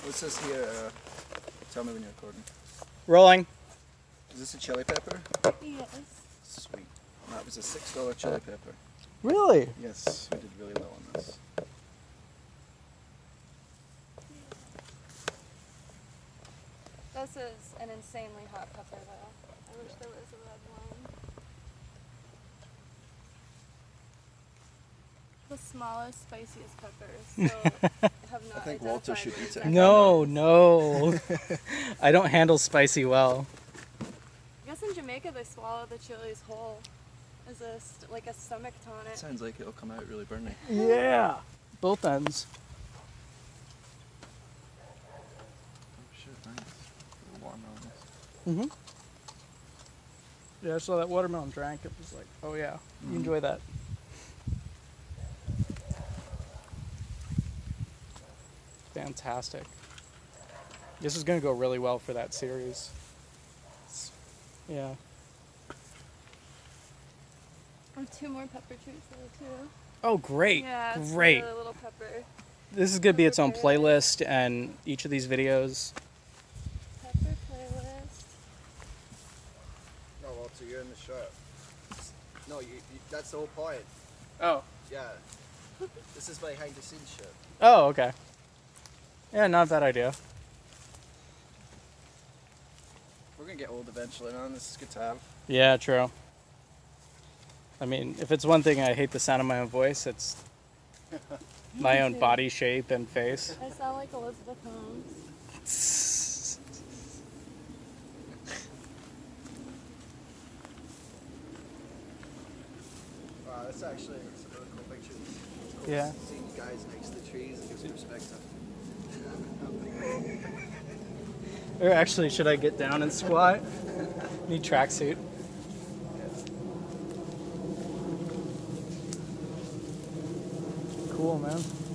What's this here? Tell me when you're recording. Rolling. Is this a chili pepper? Yes. Sweet. That was a $6 chili pepper. Really? Yes, we did really well on this. This is an insanely hot pepper though. I wish there was a red one. The smallest, spiciest peppers. So have not I think Walter identified should eat it. which No. I don't handle spicy well. I guess in Jamaica they swallow the chilies whole as like a stomach tonic. Sounds like it'll come out really burning. Yeah. Both ends. Oh shit, nice. Watermelons. Mm-hmm. Yeah, I saw that watermelon drank. It was like, oh yeah, you enjoy that. Fantastic. This is going to go really well for that series. Yeah. I have 2 more pepper treats there too. Oh, great. Yeah, it's Great. a little pepper. This is going to be its own Pepper playlist. playlist and each of these videos. Pepper playlist. No, Walter, you're in the shot. No, that's the whole point. Oh. Yeah. This is behind the scenes shit. Oh, okay. Yeah, not a bad idea. We're gonna get old eventually, man. This is good to have. Yeah, true. I mean, if it's one thing I hate the sound of my own voice, it's my own body shape and face. I sound like Elizabeth Holmes. Wow, that's actually some really cool pictures. It's cool Yeah. seeing you guys next to the trees and give some perspective. Or actually, should I get down and squat? Need tracksuit. Cool, man.